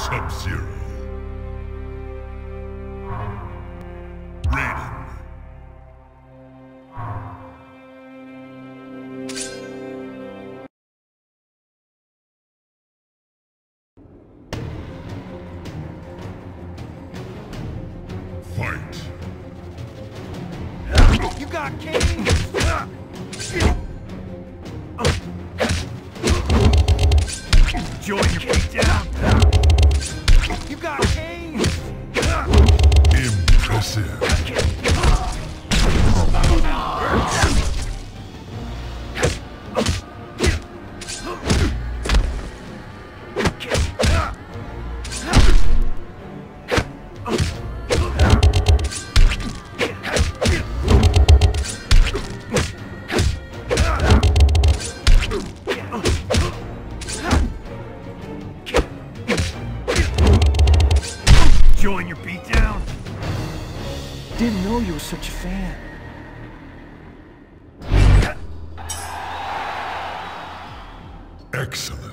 Sub-Zero. Raiden. Fight. You got King! Join your feet down! You got King! Impressive. Join your beat down? Didn't know you were such a fan. Excellent.